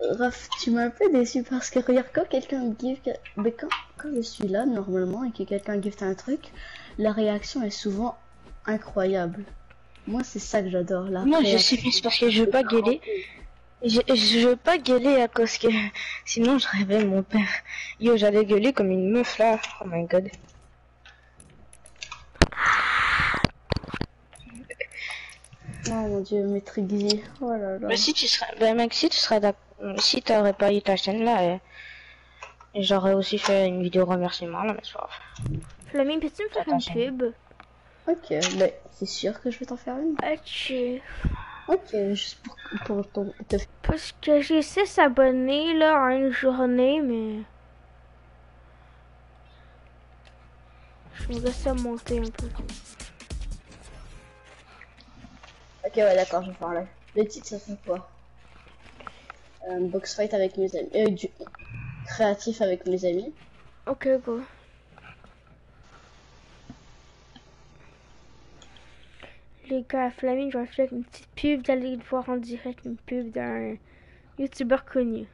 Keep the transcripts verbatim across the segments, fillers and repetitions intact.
Raph, tu m'as un peu déçu parce que regarde, quand quelqu'un gift, mais quand, quand je suis là normalement et que quelqu'un gift un truc, la réaction est souvent incroyable. Moi, c'est ça que j'adore, la Moi je sais, réaction. mais c'est parce que je veux pas gueuler. Je, je veux pas gueuler à cause que sinon je réveille mon père. Yo, j'allais gueuler comme une meuf là. Oh my god. Oh mon dieu, maître Guy. Oh là là. Mais si tu serais, ben mec, si tu serais d'accord, si t'aurais pas eu ta chaîne là, et, et j'aurais aussi fait une vidéo remerciement là, mais c'est pas grave. Flamine, peux-tu me faire une pub? Ok, mais c'est sûr que je vais t'en faire une. Ok. Ok, juste pour, pour ton, te faire. Parce que j'ai six abonnés là en une journée, mais je me laisse ça monter un peu. Ok, ouais, d'accord, je vais faire là. Le titre, ça fait quoi? Un box fight avec mes amis. Euh, du créatif avec mes amis. Ok, go. Les gars, Flamine, je vais faire une petite pub. Vous allez voir en direct une pub d'un youtubeur connu.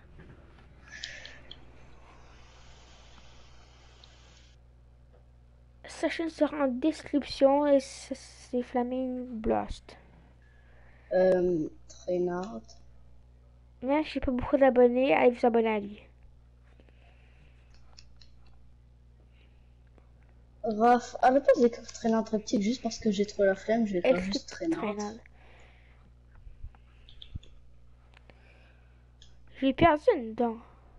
Sa chaîne sera en description et c'est Flamine Blast. Euh, Trainard. Mais j'ai pas beaucoup d'abonnés, allez vous abonner à lui. Raph, à la place d'écrire Trainard très petit, juste parce que j'ai trop la flemme, je vais écrire Écrit juste Trainard. Trainard. J'ai perdu une dent.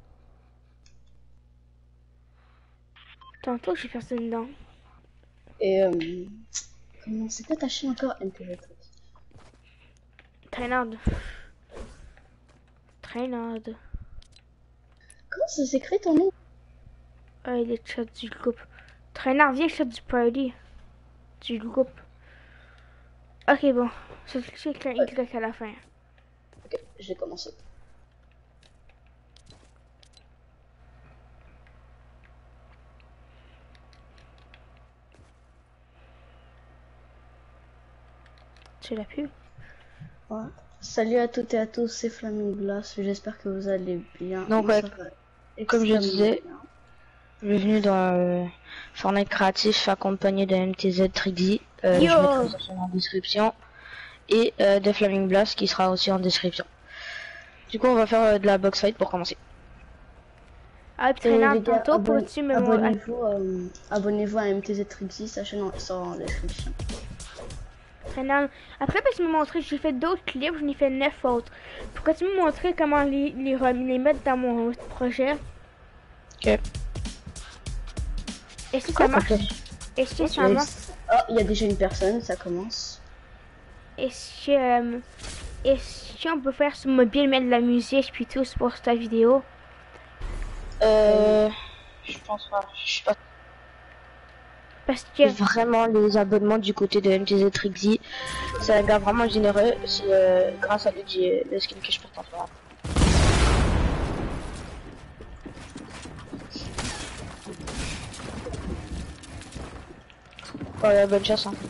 Tantôt j'ai perdu une dent. Et euh, comment c'est quoi ta chaîne encore? M T V Truc. Trainard. Trainard. Comment ça s'écrit ton nom? Ah, il est chat du groupe. Trainard, viens chat du party. Du groupe. Ok, bon. C'est avec un Y à la fin. Ok, j'ai commencé. Tu l'as pu? Ouais. Salut à toutes et à tous, c'est Flaming Glass, j'espère que vous allez bien. Donc Moi, ouais, ça va comme je extrêmement disais, bien. bienvenue dans euh, Fortnite Créatif accompagné de M T Z Trixie. Euh, je Yo! mettrai sa chaîne en description. Et euh, de Flaming Blast qui sera aussi en description. Du coup, on va faire euh, de la box fight pour commencer. Ah, puis Et Trainard, les gars, tantôt, abonne- peux-tu me montrer? abonnez-vous euh, abonnez-vous à M T Z Trixie, sa chaîne en- sera en description. Trainard. Après, peux-tu me montrer? J'ai fait d'autres clips, j'en ai fait neuf autres. Pourquoi tu me montrer comment les, les, les mettre dans mon projet? Ok. Et si ça marche? Et si ça Mais- marche? Oh, il y a déjà une personne, ça commence. Et si, euh, et si on peut faire sur mobile, mettre de la musique puis tout pour ta vidéo? Euh, je pense pas. Je suis pas Parce que vraiment les abonnements du côté de M T Z Trixie. C'est un gars vraiment généreux. C'est euh, grâce à lui que j'ai le skin que je porte en ce moment. Ouais, bonne chance. Hein.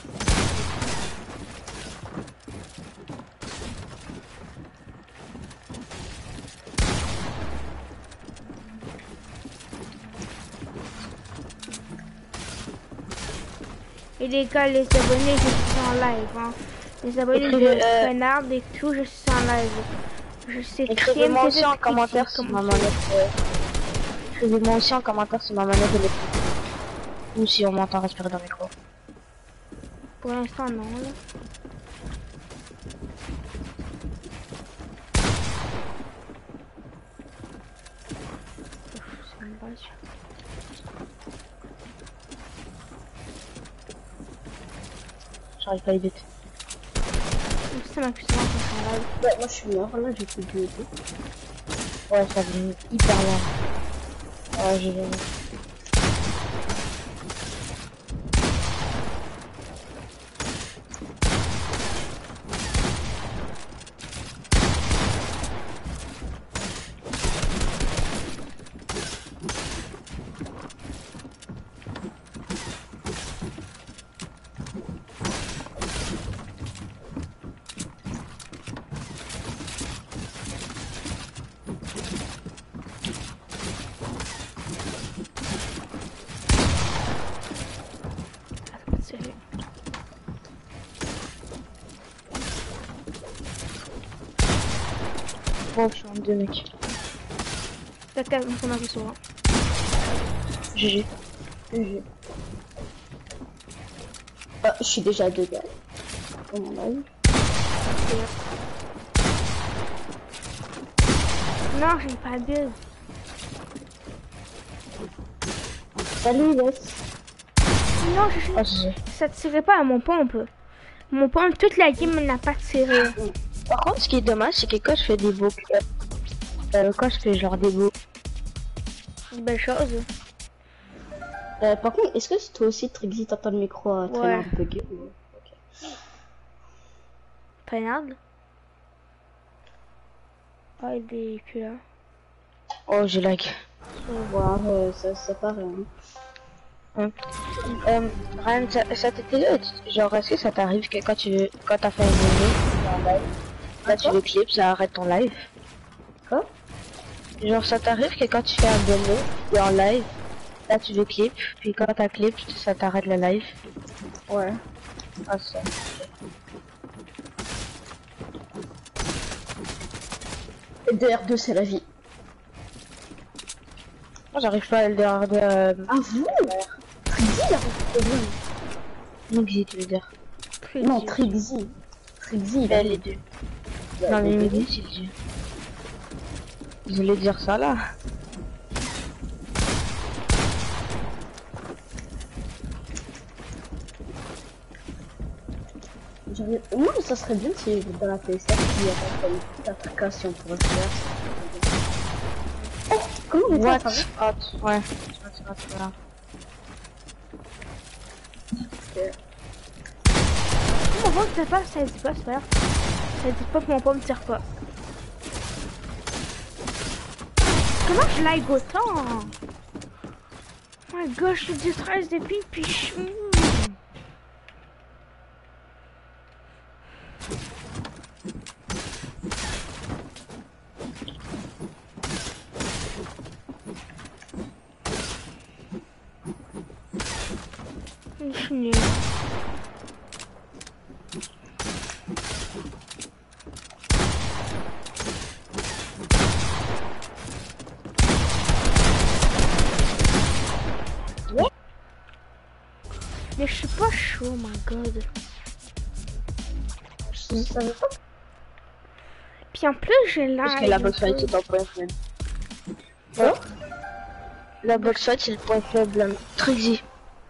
et les gars, les abonnés, je suis en live. Hein. Les abonnés Écrivez, de euh, Trainard et tout, je suis en live. Je sais Écrivez-moi aussi en Trixie, commentaire si comme ma tu manette. veux. Euh... Écrivez-moi aussi en commentaire si ma manette elle est... ou si on m'entend respirer dans le micro. Pour l'instant, non. Là. C'est une base. J'arrive pas à y vite. C'est ma cuisine en live. Ouais, moi je suis mort là, j'ai plus de tout. Ouais, ça vient hyper loin. Ouais, j'ai gagné. Wow, je suis en deux, mec. T'as qu'à mon avis sur un. G G. G G. Ah, je suis déjà à deux gars. Oh mon avis. Non, j'ai pas de build. Salut, Yes. Non, je Ah, G G. ça tirait pas à mon pompe. Mon pompe, toute la game n'a pas tiré. Par contre, ce qui est dommage, c'est que quand je fais des beaux, euh, quand je fais genre des beaux, Une belle chose. Euh, par contre, est-ce que toi aussi, Trixie, t'entends le micro euh, très Ouais. loin bugger ou... Ok. Trainard. Ah, il est plus là. oh, j'ai lag. Ouais, euh, ça, ça paraît. Hein. Hein. Euh, Ryan, ça, ça t'était genre, est-ce que ça t'arrive que quand tu quand t'as fait un bonnet, là tu le clips, ça arrête ton live? Quoi? Genre, ça t'arrive que quand tu fais un bonnet, et en live, là tu le clips, puis quand t'as clip, ça t'arrête le live? Ouais. Ah, ça. Et D R deux, c'est la vie. Moi, j'arrive pas à le dire de... Euh... Ah, vous? Trixie, il a pas de problème. Mixi, tu veux dire? Non, Trixie. Trixie, il a Ben, les deux. Non, mais Mixi, c'est le dieu. Je voulais dire ça, là. J'avais- Moi, ça serait bien si dans la P S quatre, il y avait comme toute application pour le faire. Oh, comment on est What? à travers? Hot, ouais. C'est pas c'est pas Ok. Mon pompe tire pas, ça dit pas, c'est pas grave. Ça dit pas que mon pompe tire pas. Comment je lag autant? Oh my gosh, je suis dix treize depuis, puis je... Mm. Je suis nulle. Mais je suis pas chaud, oh my god. Je savais pas. Puis en plus, j'ai là. Parce que la box fight, c'est ton point faible. Quoi? La box fight, c'est le point faible. Trixie.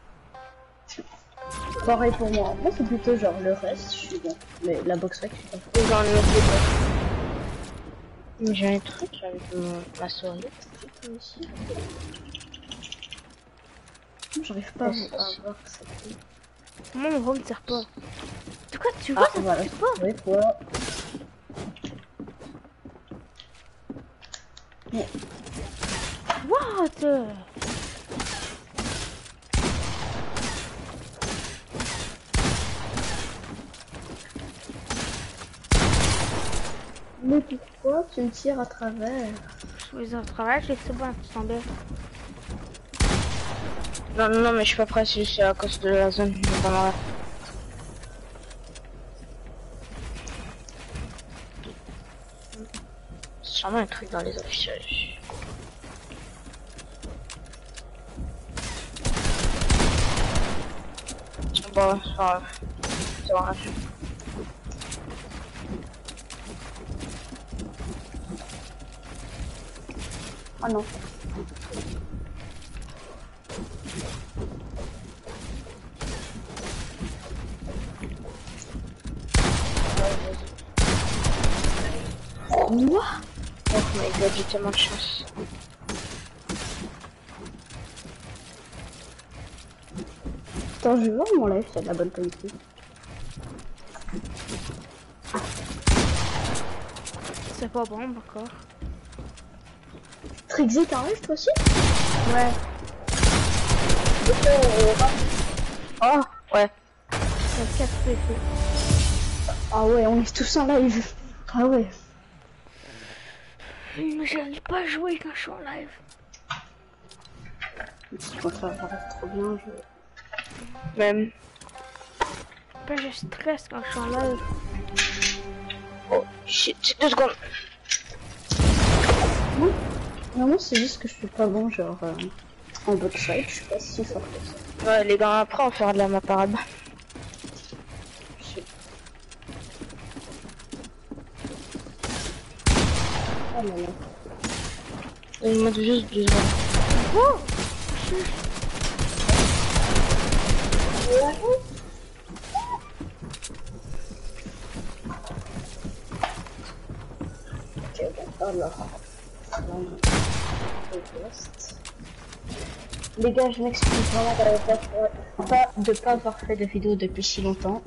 Pareil pour moi. Moi, c'est plutôt genre le reste, je suis bien. Mais la boxe fight, je suis pas. Dans le mec de j'ai un truc avec mon... ma souris. Aussi. J'arrive pas à voir ça. Moi, mon pompe tire pas. De quoi tu vois, Ah, ça voilà. tire pas? Oui, quoi. What? Mais pourquoi tu me tires à travers? Je suis au travail, j'ai tout bon, tu semblais. Non, non, non, mais je suis pas prêt, c'est juste à cause de la zone. Notamment. C'est sûrement un truc dans les affichages. Bon, c'est pas grave. C'est pas grave. Ah non. Quoi? Oh my god, j'ai tellement de chance. Attends, je vais voir mon live, c'est de la bonne qualité. C'est pas bon encore. Trixie, t'arrives toi aussi? Ouais. Oh, ouais. C'est quatre P C. Ah ouais, on est tous en live. Ah ouais. Mais j'arrive pas à jouer quand je suis en live. Je crois que ça arrive trop bien. Je... Même. Ben, je stresse quand je suis en live. Oh, shit, deux secondes. Non, moi, c'est juste que je suis pas bon, genre, euh, en box-fight, je suis pas si fort que ça. Ouais, les gars, après, on fera de la maparade. Je sais pas. Oh là là. Il m'a juste deux secondes. Oh Ok, bon, alors. Les gars, je m'excuse vraiment d'avoir pas, pas, de pas avoir fait de vidéo depuis si longtemps.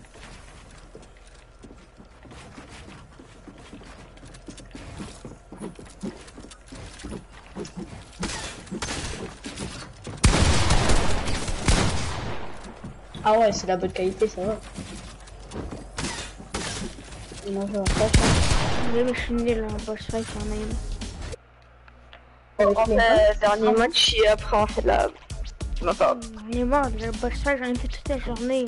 Ah ouais, c'est la bonne qualité, ça va. Non, je vois pas ça. Oui, mais je suis nul en boss fight en aim. Avec On les fait le dernier match et après on fait de la maparade. On est mort, le boss fight, j'en ai fait toute la journée.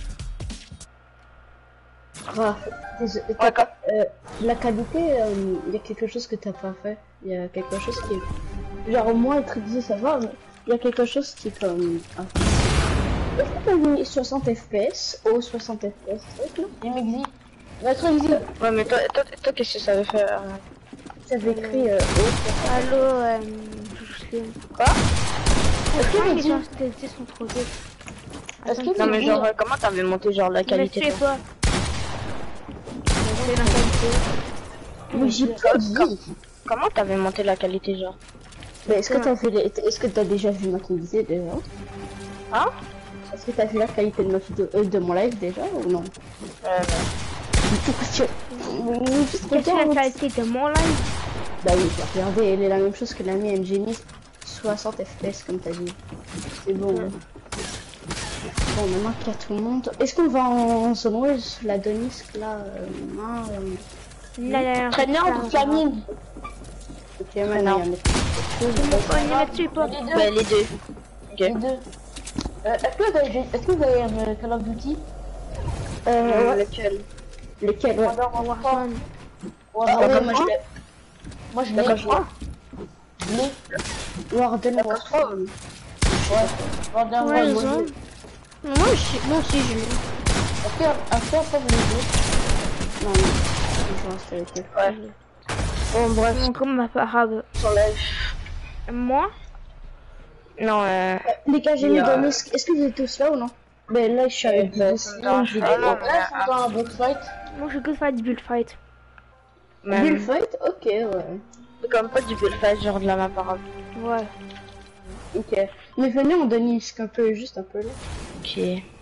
Ah, désolé, t'as pas- euh, la qualité, il y a quelque chose que t'as pas fait. Il y a quelque chose qui est... Genre, moi, être exigé, ça va, mais il y a quelque chose qui est comme... Ah. Est-ce que t'as mis soixante F P S ou soixante F P S, truc, là? Il m'exige. Notre exige, Ouais, mais toi, toi, toi qu'est-ce que ça veut faire? ça avait écrit euh, haut. Allô, euh, Jocelyne. Quoi? Est-ce que les gens T S D sont trop vite? Est-ce que Non, mais genre, euh, comment t'avais monté genre la qualité? Je sais toi pas. C'est la qualité. Mais j'ai pas dit. Comment t'avais monté la qualité genre? Mais est-ce que t'as vu les... Est-ce que t'as déjà vu ma qualité déjà? Hein? Est-ce que t'as vu la qualité de ma vidéo, euh, de mon live déjà ou non? Euh, Juste Qu'est-ce que la regarde. qualité de mon live? Bah oui, regardez, elle est la même chose que la mienne. J'ai mis soixante F P S comme t'as dit. C'est bon. Hein. Bon, maintenant qu'il y a tout le monde. Est-ce qu'on va en zone rouge, la Donisque là euh, non, euh... La dernière Traîneur fois, ou Flamine? Ok, maintenant il y en a on est là-dessus pas. bah, les deux. Ok. les deux. Euh, est-ce que vous avez, est-ce que vous avez un Call of Duty? Euh, Euh, ouais. lequel? Lesquels? Ouais. Warzone. Ah ouais, moi je l'ai. Moi je l'ai. D'accord, je crois. Je l'ai. Warden, Warzone. Ouais. Warden, Ouais, Warzone. Moi aussi, moi aussi je l'ai. Est-ce que après après vous les deux? Non, non. Je reste avec eux. Ouais. Bon, bref, Bon, comme ma parade. sur live. Moi? Non, euh. Les gars, j'ai Il y mis a- dans mes... Est-ce que vous êtes tous là ou non? Ben là, je suis avec Euh, vous. ça me dérange pas. Ah non, mais, là, je suis dans un box fight. Moi je peux faire du build fight. Même, Build fight? Ok, ouais. c'est comme pas du bullfight, genre de la maparade. Ouais. Ok. Mais venez, on donne un peu, juste un peu là. Ok.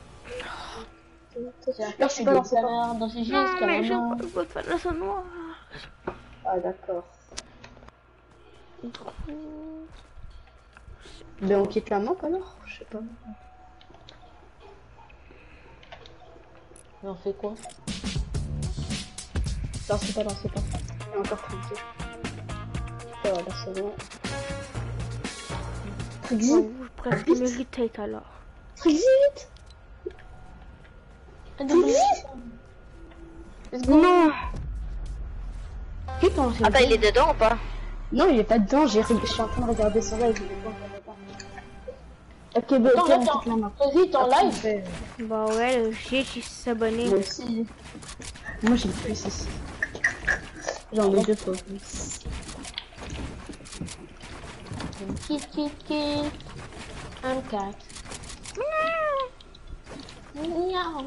Là, je suis pas dans ces Non, mais je veux pas faire la zone noire. Ah, d'accord. Ben, on quitte la map alors? Je sais pas. Mais on fait quoi? Non, c'est pas, non, c'est pas. Il y a encore trente. Ça va, là, c'est bon. Trixie? Bon, je préfère me retake alors. Trixie, vite! Trixie! Non! Vite, on fait Attends, il est dedans ou pas? Non, il est pas dedans, j'ai... je suis en train de regarder son live, il est pas encore dedans. Ok, ben, Attends, ok, on attends. quitte la map. Vas-y, t'es en live. Fait, Bah ouais, le G qui s'abonner. moi aussi. Moi, j'ai plus ici. J'en ai deux fois plus. Kit, kit, kit. Un cat. Miaou.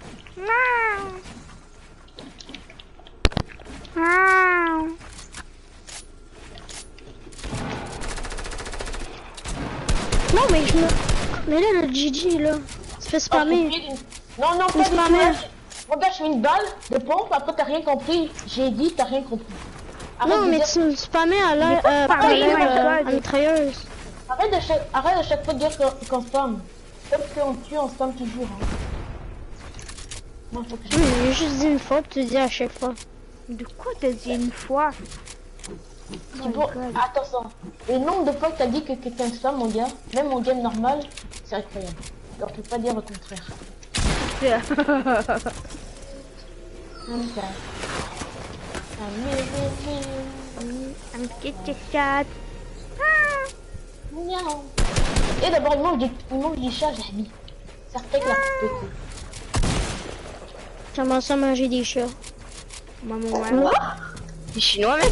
Non mais je me... Mais là le Gigi là, se fait Ah, spammer. j'ai pris une- Non, non, pas C'est du pas tout. mal. Regarde, je mets une balle de pompe, après t'as rien compris. J'ai dit, t'as rien compris. Arrête Non de mais dire- tu me spammais à la... Euh, pas par spammer, l'air, my euh, God. à mitrailleuse. Arrête de chaque, arrête à chaque fois de dire qu'on qu'on spam. Comme qu'on tue, on spam toujours. Hein. Moi, faut que je... Oui, j'ai juste dit une fois, tu dis à chaque fois. De quoi t'as dit une fois? C'est bon. Attention. Le nombre de fois que t'as dit que quelqu'un spam, mon gars, même en game normal, c'est incroyable. Alors, tu peux pas dire le contraire. Comme ça. Ah, mais, mais, mais. Un petit Kit-Kat. Miaou. Et d'abord, il mange des, il mange des chats, j'ai dit. Ça fait que la petite. Commence à manger des chats. Maman, ouais. Des Chinois, mec.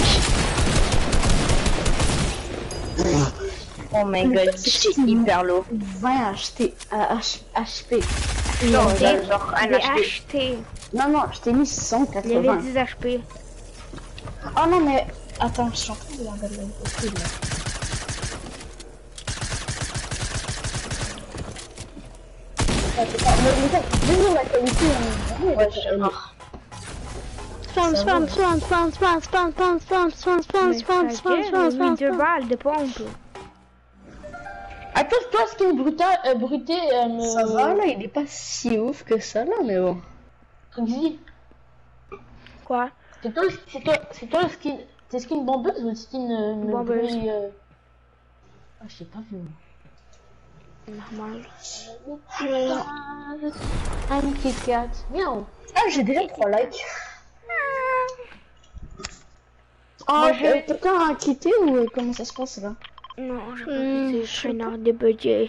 Oh my god, c'est hyper lourd. vingt acheté à H P. Non, J'ai genre un j'ai H P. acheté. Non, non, je t'ai mis cent Il y avait quatre-vingts. dix H P. Oh non, mais attends, je suis en train de la regarder là. Désolé la qualité, Ouais, je suis mort. Spam, spam, spam, spam, spam, spam, spam, spam, spam, spam, spam, spam, spam, spam, deux spam. balles de pompe. Attends, toi, skin brutal, euh, bruté, euh, ça va là, il est pas si ouf que ça là, mais bon. Trixie, Quoi? c'est toi, le- c'est toi, c'est toi le skin, t'es skin bombeuse ou le skin euh, le Bombeuse. bruit, euh... Ah, je sais pas vu. Normal. Un Kit Kat. Miaou. Ah, j'ai déjà trois likes. Oh, Moi, je- euh, quelqu'un a quitté ou euh, comment ça se passe là? Non, je Hmm, vais je pas sais traîneur de budget.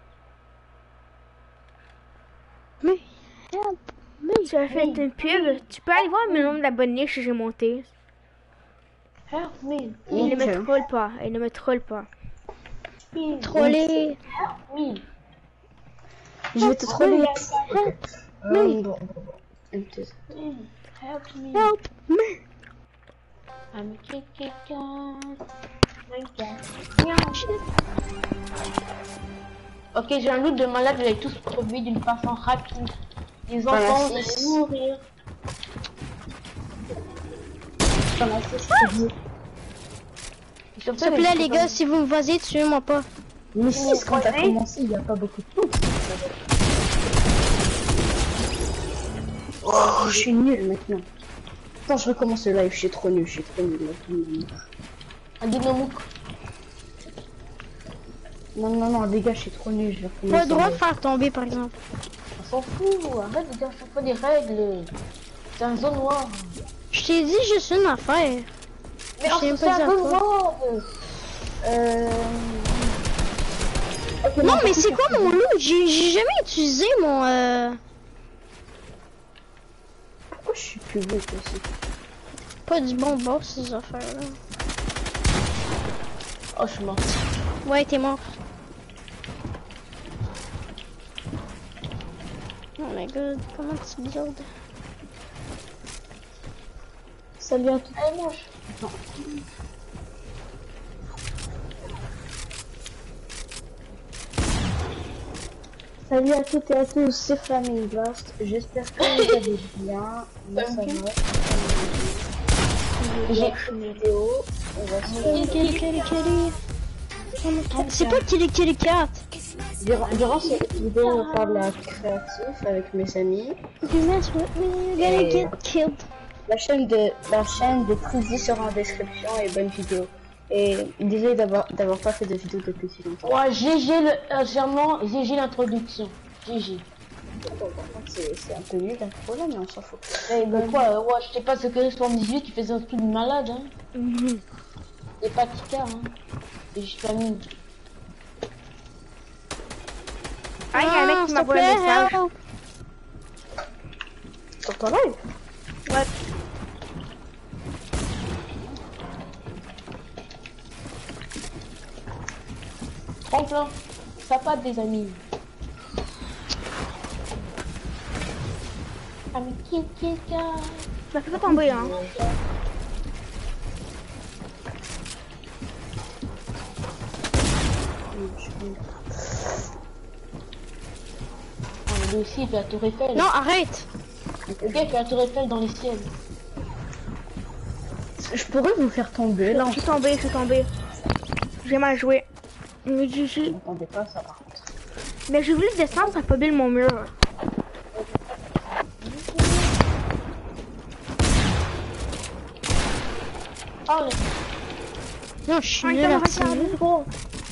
Mais, Tu as fait une pub. Tu peux aller voir le nombre d'abonnés que j'ai monté. Help me. Il ne me Ok. troll pas. Il ne me troll pas. troller. Help me. Je vais te troller. Mais- Euh, bon, bon, bon. Un petit- Help me. Help me. I'm a Kit Kit Kat. My cat. Miaou. Ok, j'ai un loot de malade, vous allez tous produire d'une façon rapide. Les Voilà, enfants, vous six. allez mourir. T'en as fait, c'est bien. Et surtout, S'il te plaît, les gars, si vous me voisez, tuez-moi pas. Mais si, quand t'as commencé, il n'y a pas beaucoup de temps. Oh, je suis nul maintenant. Attends, je recommence le live, je suis trop nul, je suis trop nul. Là. un dynamo. Non, non, non, les gars, je suis trop nul, je vais recommencer. Pas le droit le de live. faire tomber, par exemple. On s'en fout, arrête de dire chaque fois des règles. C'est un zone noire. Je t'ai dit juste une affaire. Mais Je on sais même c'est pas un dire zone quoi. noire. Euh... ok, Non, mais par c'est contre, quoi mon loot? J'ai j'ai jamais utilisé mon... Euh... Pourquoi je suis plus vite aussi? Pas du bon bord, ces affaires-là. Oh, je suis mort. Ouais, t'es mort. Oh my god, comment tu builds? Salut à tous. Allez, mange. Salut à toutes et à tous, c'est Flaming Blast. J'espère que vous allez bien. Moi, ça va. J'ai une vidéo. On va se faire. Kitty, kitty, kitty. C'est pas Kitty Kitty Cat. Durant, durant cette vidéo, on va faire de la créatif avec mes amis. If you mess with me, you're gonna get killed. La chaîne de la chaîne de Trixie sera en description et bonne vidéo. Et désolé d'avoir d'avoir pas fait de vidéo depuis si longtemps. Ouais, G G le euh, german, G G l'introduction. G G. Bon, par contre, c'est c'est un peu nul l'intro là, mais on s'en fout. Eh ben quoi, euh, ouais, je sais pas ce que c'est soixante-dix-huit, tu faisais un truc de malade, hein. Et pas Tika, hein. Et je termine. Ah, il y a un mec qui m'a envoyé un message. Sur ton live? Ouais. Tremplin. Ça pas des amis. Ami Kit Kit Kat. Ça fait pas tomber, hein. Ah, mais lui aussi, il fait la tour Eiffel. Non, arrête. Le gars, il fait la tour Eiffel dans les ciels. Je pourrais vous faire tomber là. Je suis tombé, je suis tombé. J'ai mal joué. Mais j'ai- j'ai- N'entendez pas ça par contre. mais j'ai voulu descendre, ça a pas bien mon mur. Oh, le... Non, je suis Ah, nul il à m'a regardé tirer. trop.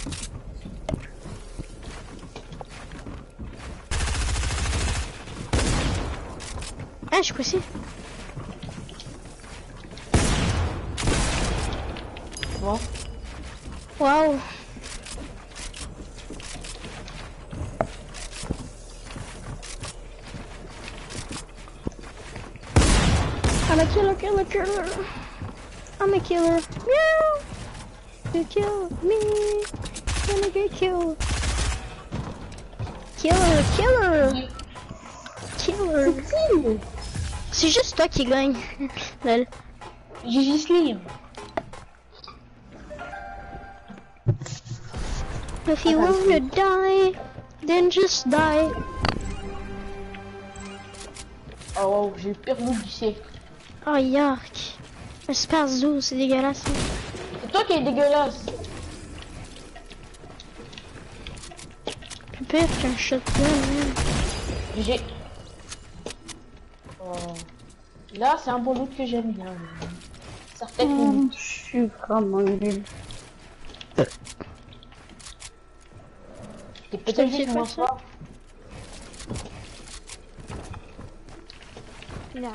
Ah, je suis passé. Bon. Waouh. I'm a killer, killer, killer. I'm a killer. Meow. You kill me. Gonna get killed. Killer, killer. Killer. C'est juste toi qui gagne. Lol. J'ai juste lui. If you wanna die, then just die. Oh wow, j'ai le pire look du siècle. Oh yark. Un super zoo, c'est dégueulasse. C'est toi qui es dégueulasse. Plus pire qu'un shotgun. Hein. J'ai... Oh. Là, c'est un bon look que j'aime bien. Certaines Oh, je suis vraiment nul. T'es peut-être juste moins fort. Non.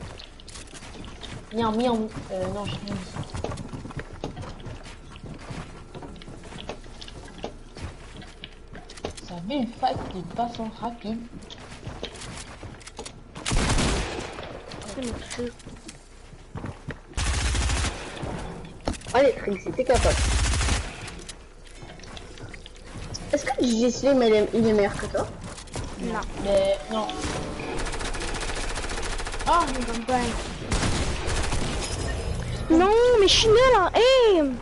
Miam, miam. Euh, non, je suis mis. Ça met une faille de façon rapide. Allez, Trixie, t'es capable. Est-ce que J Slim il est, il est meilleur que toi? Non. Mais non. Oh, ils vont pas. Non, mais je suis nulle en aim.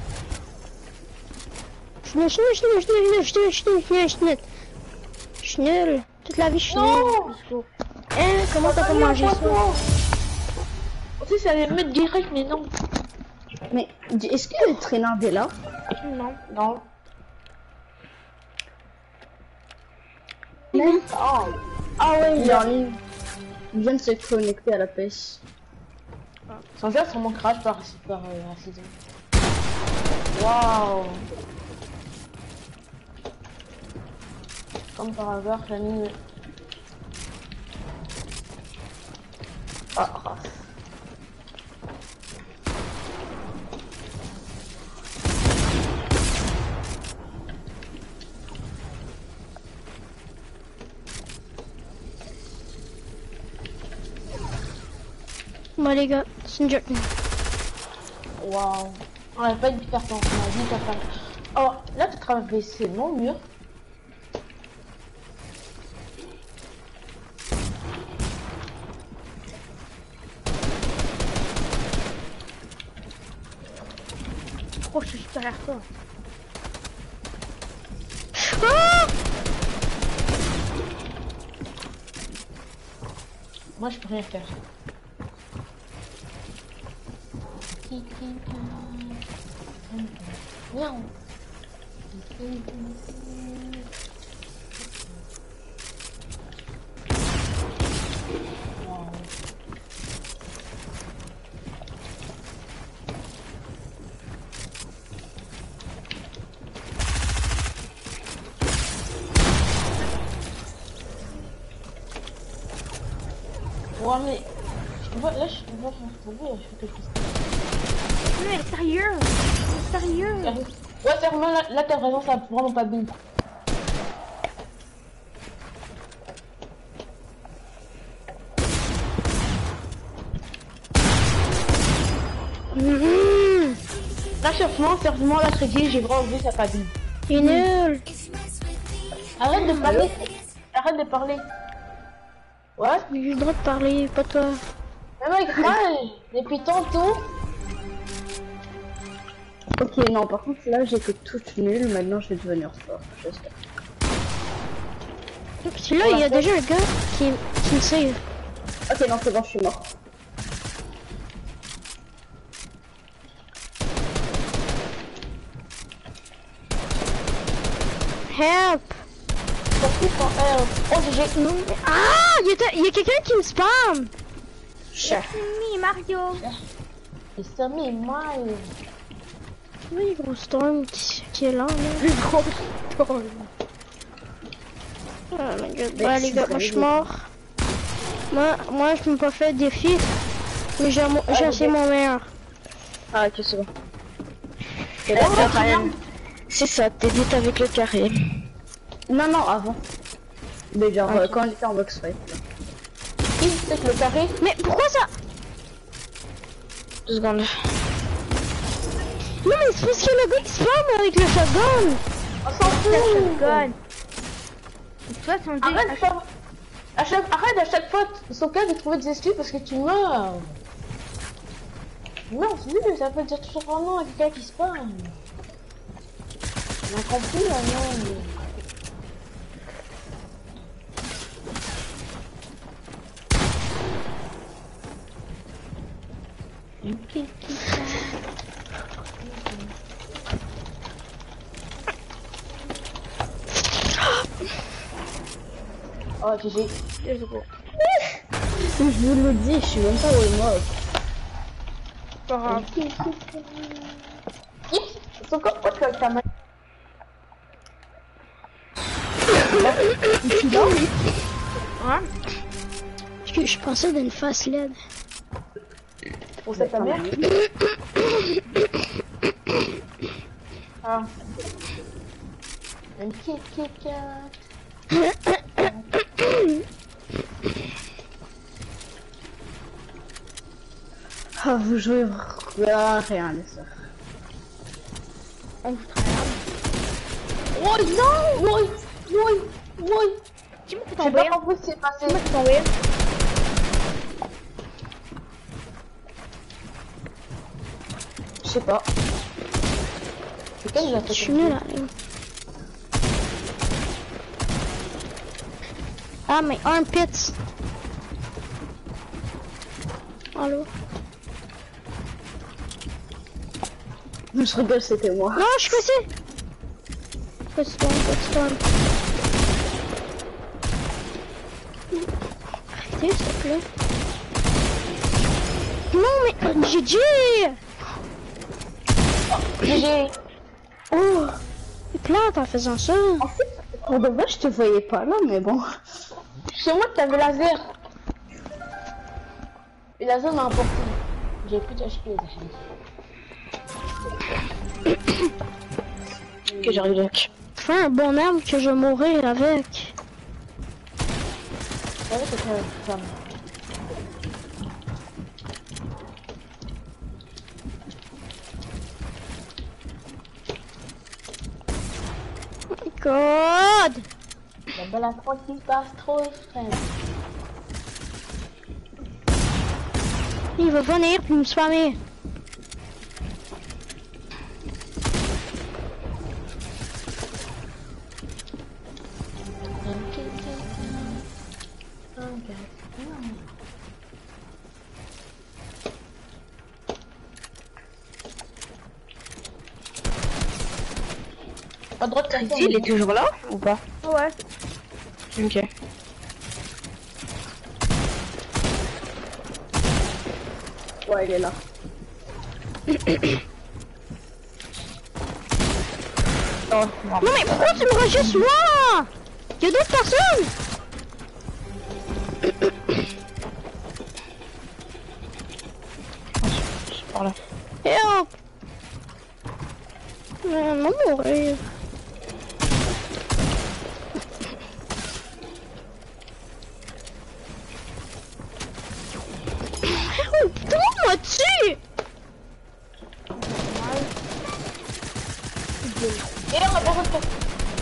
Je suis nulle, je suis nulle, je suis nulle, je suis nulle, je suis nulle, je suis nulle, je suis nulle. Je suis nulle. Toute la vie, je suis nulle. Hein, comment t'as pas mangé ça? Tu sais, ça allait me mettre direct, mais non. Mais est-ce que le traîneur est là? Non. Non. Non. Oh. Ah ouais, il est en ligne. Il vient de se connecter à la pêche. Sans faire sur mon crash par, par euh, la saison. Waouh. Comme par hasard, j'ai mis... Ah, ah. Moi les gars, c'est une joke. Waouh. On n'a pas dit faire ça, on a dit faire ça. Oh, là tu traversé mon mur. Oh, je suis derrière toi. Ah! Moi je peux rien faire. Miaou. Wow. Ouais, mais je vois là, je vois faire tomber, je fais quelque chose. Mais sérieux, sérieux. Ouais, sérieusement, là, là t'as raison, ça vraiment pas bien. Mmh. Là, sérieusement, sérieusement, là, je dis, j'ai vraiment oublié, ça pas bien. Il est nul. Arrête de parler. Arrête de parler. Ouais. J'ai le droit de parler, pas toi. Même avec rage, depuis tantôt. Ok, non, par contre, là, j'étais toute nulle. Maintenant, je vais devenir fort, j'espère. Parce que là, il y a déjà un gars qui, qui me save. Ok, non, c'est bon, je suis mort. Help! Oh, j'ai... Ah! Il y a, il y a quelqu'un qui me spam! C'est me, Mario. It's me, Mario. Oui, gros storm qui, qui est là, là. Gros storm. Oh my god. Ouais, les gars, moi je suis mort. Moi, moi je me pas fait défi. Mais j'ai j'ai essayé mon meilleur. Ah, ok, c'est bon. C'est là, Ryan. C'est ça, t'édites avec le carré. Non, non, avant. Mais genre, Ok. euh, quand on était en box fight. Qui c'est que le carré? Mais pourquoi ça? Deux secondes. Non, mais c'est parce que le gars il spam avec le shotgun. On s'en fout. Shotgun. Toi, ton dieu. Arrête, ça- à chaque... Arrête à chaque fois, ils sont capables de trouver des excuses parce que tu meurs. Non, c'est nul, ça peut dire toujours un nom à quelqu'un qui spawn. On a compris là, non mais... Oh, G G. Deux secondes. Je vous le dis, je suis même pas au mode. Pas grave. Ils sont comme quoi tu as avec ta main. Hein? Je, je pensais d'une face L E D. Pour cette ta mère. Ah. Un Kit Kit Kat. Ah, vous jouez vraiment rien de ça. On vous travaille. Oh non! Oui! Oui! Oui! Tu m'as fait J'ai tomber. pas compris ce qui s'est passé. Tu m'as fait tomber. Je sais pas. C'est quel j'ai fait Je suis nulle, là. Ah, mais armpits. Allô? Je rigole, c'était moi. Non, je suis cassé. Pas de spawn, pas de spawn. Arrêtez, s'il te plaît. Non, mais euh, G G. G G. Oh, il plante en faisant ça. Pour de vrai, je te voyais pas là, mais bon. C'est moi qui t'avais laser. Et la zone m'a emporté. J'ai plus d'H P les amis. Que j'arrive donc. Fais un bon arme que je mourrai avec. C'est vrai que c'est une femme. God. La balle à trois qui passe trop frère. Il va venir puis me spammer. Pas de droite de Il est toujours là ou pas? Ouais. Ok. Ouais, il est là. Oh, Non mais pourquoi tu me rejettes moi? Il y a d'autres personnes. par là. Help. Mais non, mourir. Oh putain, on m'a tué. Et on a pas de temps.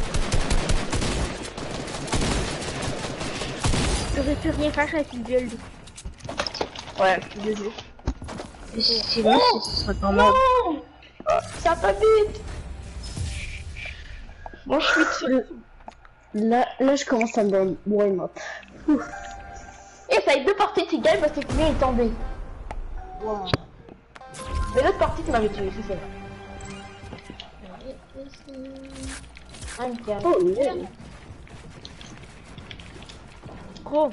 J'aurais pu rien faire avec une build. Ouais. Et sinon, ce serait pas mal. Non! Ça va vite! Moi, je suis dessus. Là, là, je commence à me warm up. Et ça y est deux parties tu gagnes parce que quelqu'un est tombé. Wow. Mais l'autre partie tu m'avais tué, c'est ça. Un câble. Oh, yeah. Gros.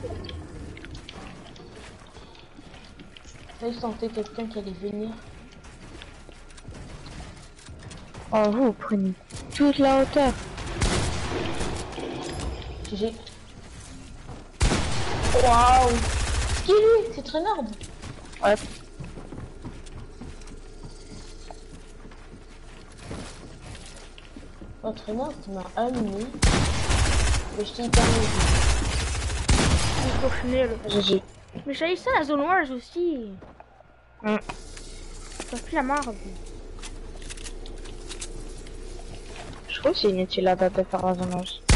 Là, je sentais quelqu'un qui allait venir. Oh, vous prenez toute la hauteur. J'ai... Waouh! Qui est lui? C'est Trainard. Ouais. Entraîneur, tu m'as allumé. Mais je t'ai permis. Il faut finir là. G G. Mais j'ai ça la zone noire aussi. Mm. Ça pue la marde. Je trouve que c'est inutile la date de faire la zone rose.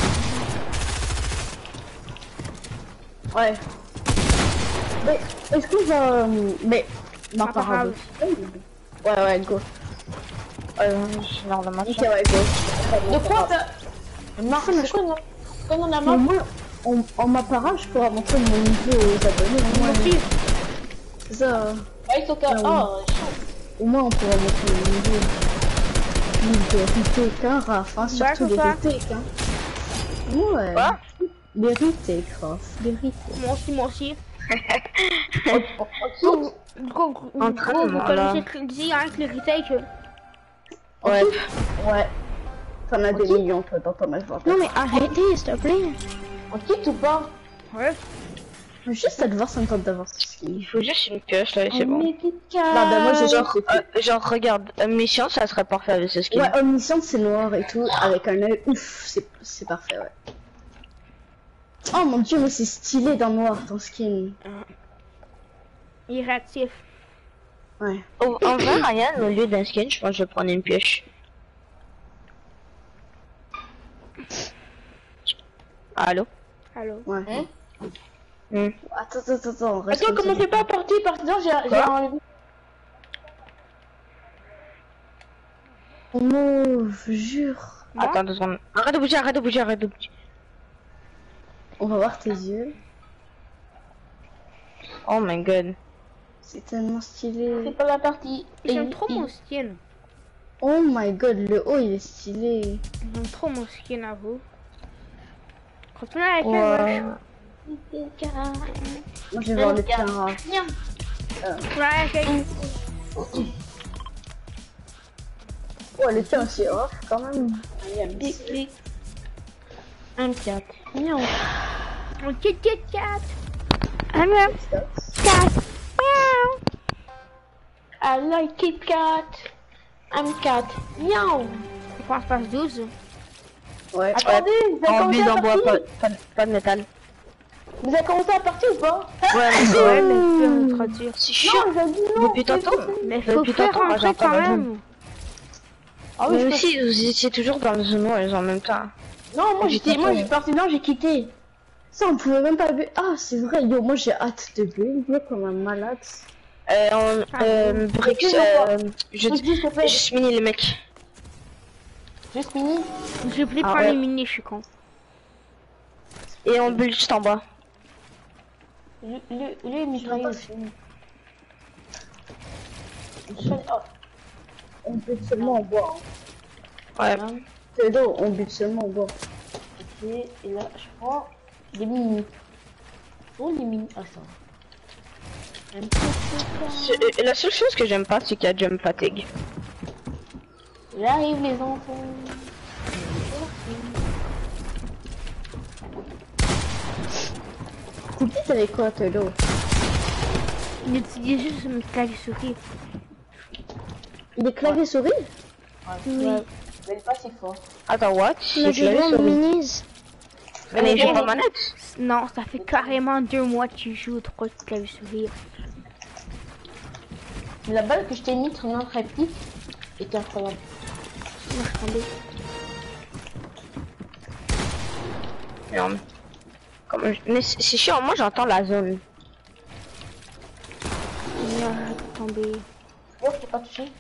Ouais. Mais est-ce qu'on va... euh, Mais... Ma Ma parade. parade. Ouais, ouais, go. Ouais, je suis dans le match. Ok, ouais, go. De quoi t'as... Marc, c'est quoi, non? Comme on a Mais marre. moi, en, en ma parade, je pourrais montrer mon niveau aux abonnés. Moi Ouais. aussi. C'est ça. Ouais, il Ah, oh, Au moins, on pourra montrer mon niveau. Les retakes, hein, Raph, hein, surtout Ouais, les c'est ça. retakes, hein. Ouais. Quoi? Les retakes, Raph. Les retakes. Moi aussi, moi aussi. oh, Du coup, vous, En vous, train de vous là. connaissez Crazy avec les retakes. Ouais. Ouais. T'en as des millions, toi, dans ton match. Non mais arrêtez, s'il te plaît. on quitte ou pas? Ouais. Juste à te voir, ça me tente d'avoir ce skin. Il faut juste une pioche là et c'est On bon. est Kit Kat. Non, bah moi j'ai genre. Genre, euh, genre regarde, euh, mission ça serait parfait avec ce skin. Ouais, omnisciente c'est noir et tout, avec un œil ouf, c'est c'est parfait, ouais. Oh mon dieu, mais c'est stylé dans noir ton skin. Il est réactif. Ouais. Oh, en vrai, Ryan, au lieu d'un skin, je pense que je vais prendre une pioche. Allô? Allô. Ouais. Hein? Hmm. Attends, attends, attends, reste Attends, comme comment ça. c'est pas parti? Partisan, j'ai j'ai Quoi enlevé. Oh non, je jure. Moi Attends deux secondes. Arrête de bouger, arrête de bouger, arrête de bouger. On va voir tes yeux. Oh my god. C'est tellement stylé. C'est pas la partie. J'aime Et- trop et- mon skin. Oh my god, le haut il est stylé. J'aime trop mon skin à vous. Continue avec Ouais. elle, wesh. Moi je vais voir le tien. Raph. Viens. Continue avec elle. Ouais, le tien aussi, off quand même. Clic, clic. Un quatre. Non. On Kit Kit Kat. Ah non. Kat. Miaou. I like Kit Kat. I'm cat. Miaou. On passe passe douze. Ouais. Attendez, vous avez En commencé bise à en bois, partir? pas, pas, pas de métal. Vous avez commencé à partir ou pas? Ouais, mais Ouais, mais je peux me traduire. c'est chiant. Non, j'ai dit non. Depuis tantôt. Mais faut Depuis faire tantôt, moi rentrer j'entends quand la zone. même. Ah oui, Mais je peux- aussi, vous étiez toujours dans le zone noir en même temps. Non, moi j'étais, moi J'étais j'ai parti, non, j'ai quitté. Ça, on pouvait même pas build. Ah, c'est vrai, yo, moi j'ai hâte de build, là, comme un malade. Euh, on, Ah, euh, Brix, euh, je, Juste, s'il te plaît. juste mini les mecs. Juste fini. J'ai oublié de Ah prendre ouais. les mini, je suis con. Et on build juste en bas. Le, le, le mitrailleuse. Oh, On build seulement en bois. Ouais. C'est d'eau, on build seulement en bois. ok, et là, je prends des mini. Oh, les mini. Ah, ça. Un petit peu. C'est- euh, La seule chose que j'aime pas, c'est qu'il y a jump fatigue. Il arrive, les enfants. Cookie, t'avais quoi, Telo? Il utilise juste une clavier souris. Il est clavier souris? Oui. Ouais. Mais pas si fort. Attends, what? Là, Je je l'avais vois sur minis. Mais j'ai Ouais. pas manette. Non, ça fait carrément deux mois que tu joues trois claviers souris. La balle que je t'ai mise sur notre réplique était incroyable. Moi, je suis tombée. Non, mais... Comment je- mais c'est c'est chiant, moi j'entends la zone. Merde, je suis tombée. Oh, je t'ai pas touché.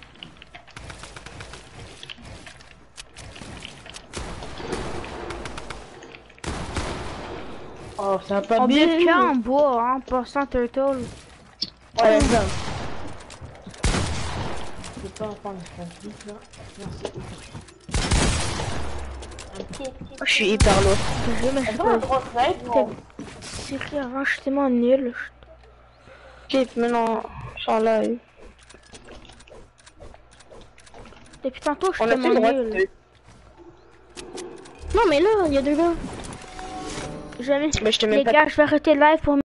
Oh, ça va pas On bien. build que en bois, hein, passant turtle. Ouais, ça. Je vais pas prendre ce vite là. Merci. Un petit, petit. Oh, je suis hyper lourd. Je vais me Attends, un grand strike. T'es- Sérieux, avant, je suis tellement nul. Clip, maintenant, je suis en live. Depuis tantôt, je suis On a fait le tellement droit nul. de... Non mais là, il y a deux gars. Je vais... Mais je te mets Les pas gars, je vais arrêter le live pour